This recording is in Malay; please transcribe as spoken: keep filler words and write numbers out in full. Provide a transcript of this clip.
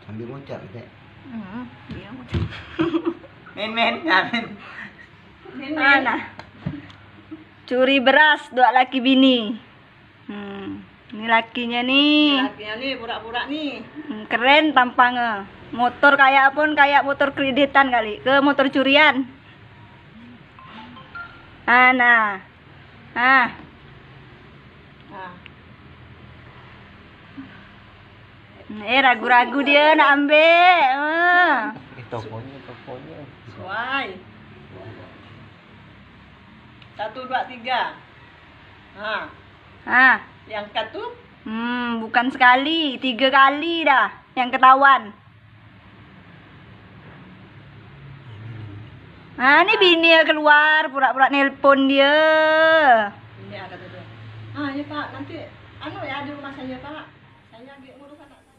Ambil ngucap, Cek. Hmm, dia ngucap. Men-men, ya men. Mana? Curi beras dua laki bini. Hmm, ini lakinya nih. Lakinya nih pura-pura nih. Hmm, keren tampangnya. Motor kayak pun kayak motor kreditan kali. Ke motor curian. Ah, nah. Ah. Nah. Eh, ragu-ragu dia nak ambil. Ah. Eh, tokonya, tokonya. Sesuai. Satu, dua, tiga. Nah, Ah. yang satu. Hmm, bukan sekali, tiga kali dah yang ketahuan. Ah, ini bini yang keluar, pura-pura nelpon dia. Ini ada dia. Ah, ya Pak, nanti anu ya di rumah saya Pak. Saya lagi ngurus anak.